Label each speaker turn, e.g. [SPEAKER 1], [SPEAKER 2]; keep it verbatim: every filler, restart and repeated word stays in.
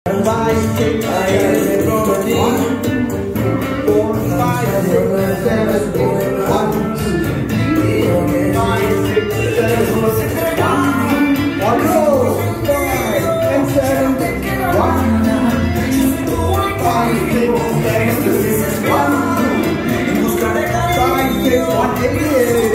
[SPEAKER 1] Five, six, seven, one, four, five, six, seven, one, two, three, five, six, seven, one, one, go, five, and seven, one, five, six, seven, one, five, six, one, eight.